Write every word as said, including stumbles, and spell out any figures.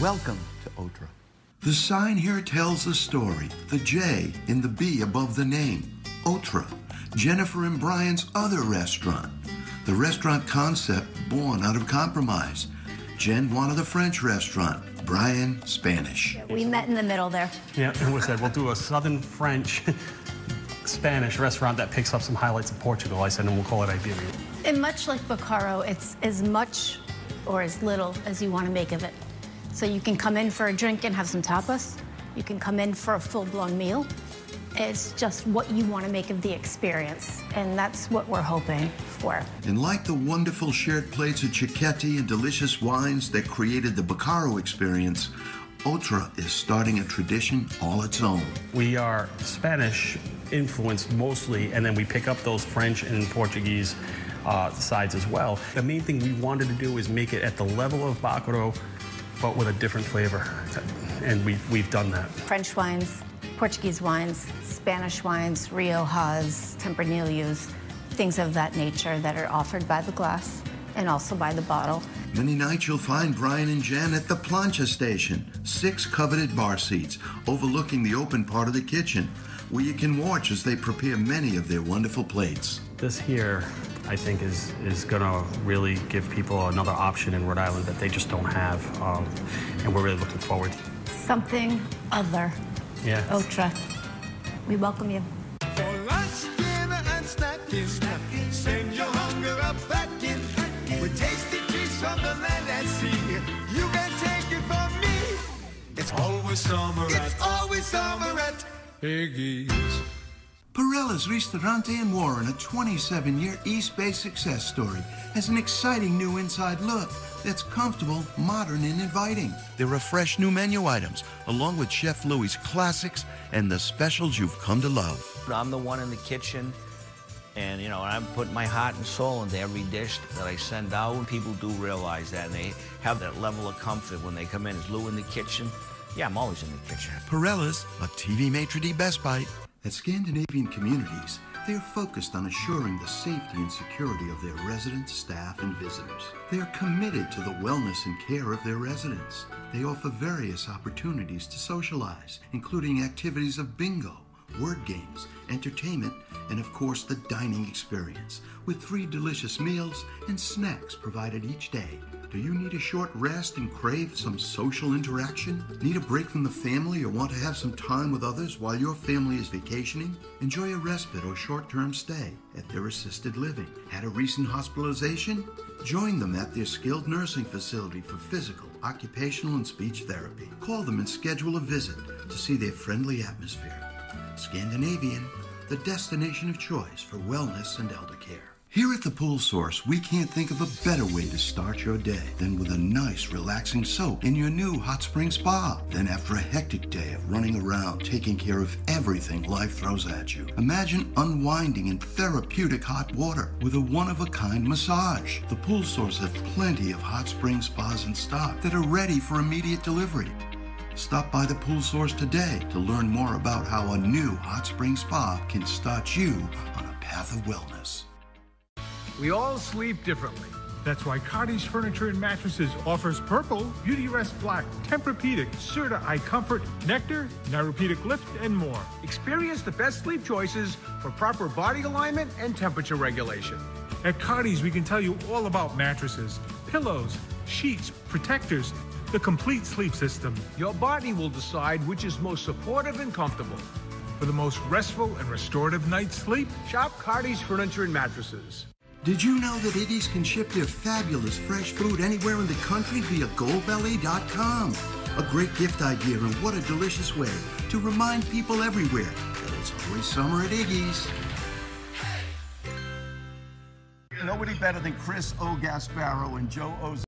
Welcome to Otra. The sign here tells the story, the J in the B above the name. Otra, Jennifer and Brian's other restaurant. The restaurant concept born out of compromise. Jen wanted a French restaurant, Brian Spanish. We met in the middle there. Yeah, and we said we'll do a Southern French Spanish restaurant that picks up some highlights of Portugal. I said, and we'll call it Iberia. And much like Bacaro, it's as much or as little as you want to make of it. So you can come in for a drink and have some tapas. You can come in for a full-blown meal. It's just what you want to make of the experience, and that's what we're hoping for. And like the wonderful shared plates of cicchetti and delicious wines that created the Bacaro experience, Otra is starting a tradition all its own. We are Spanish influenced mostly, and then we pick up those French and Portuguese uh, sides as well. The main thing we wanted to do is make it at the level of Bacaro, but with a different flavor, and we've, we've done that. French wines, Portuguese wines, Spanish wines, Riojas, Tempranillos, things of that nature that are offered by the glass and also by the bottle. Many nights you'll find Brian and Jen at the plancha station, six coveted bar seats overlooking the open part of the kitchen, where you can watch as they prepare many of their wonderful plates. This here, I think, is, is gonna really give people another option in Rhode Island that they just don't have, um, and we're really looking forward. Something other. Yes. Otra. We welcome you. For lunch, dinner, and snacking, snacking. Send your hunger up back in. With tasty treats from the land and sea. You can take it from me. It's always summer at, it's always summer at Iggy's. Perella's Ristorante in Warren, a twenty-seven year East Bay success story, has an exciting new inside look that's comfortable, modern, and inviting. There are fresh new menu items, along with Chef Louie's classics and the specials you've come to love. I'm the one in the kitchen, and, you know, I'm putting my heart and soul into every dish that I send out. People do realize that, and they have that level of comfort when they come in. Is Lou in the kitchen? Yeah, I'm always in the kitchen. Perella's, a T V maitre d' best bite. At Scandinavian communities, they are focused on assuring the safety and security of their residents, staff, and visitors. They are committed to the wellness and care of their residents. They offer various opportunities to socialize, including activities of bingo, word games, entertainment, and of course the dining experience, with three delicious meals and snacks provided each day. Do you need a short rest and crave some social interaction? Need a break from the family or want to have some time with others while your family is vacationing? Enjoy a respite or short-term stay at their assisted living. Had a recent hospitalization? Join them at their skilled nursing facility for physical, occupational, and speech therapy. Call them and schedule a visit to see their friendly atmosphere. Scandinavian, the destination of choice for wellness and elder care. Here at the Pool Source, we can't think of a better way to start your day than with a nice, relaxing soak in your new hot spring spa. Then after a hectic day of running around, taking care of everything life throws at you, imagine unwinding in therapeutic hot water with a one-of-a-kind massage. The Pool Source has plenty of hot spring spas in stock that are ready for immediate delivery. Stop by the Pool Source today to learn more about how a new hot spring spa can start you on a path of wellness. We all sleep differently. That's why Cardi's Furniture and Mattresses offers Purple, Beauty Rest Black, Tempur-Pedic, Serta Eye Comfort, Nectar, Neuropedic Lift, and more. Experience the best sleep choices for proper body alignment and temperature regulation. At Cardi's, we can tell you all about mattresses, pillows, sheets, protectors, the complete sleep system. Your body will decide which is most supportive and comfortable. For the most restful and restorative night's sleep, shop Cardi's Furniture and Mattresses. Did you know that Iggy's can ship their fabulous fresh food anywhere in the country via goldbelly dot com? A great gift idea, and what a delicious way to remind people everywhere that it's always summer at Iggy's. Nobody better than Chris O. Gasparo and Joe O.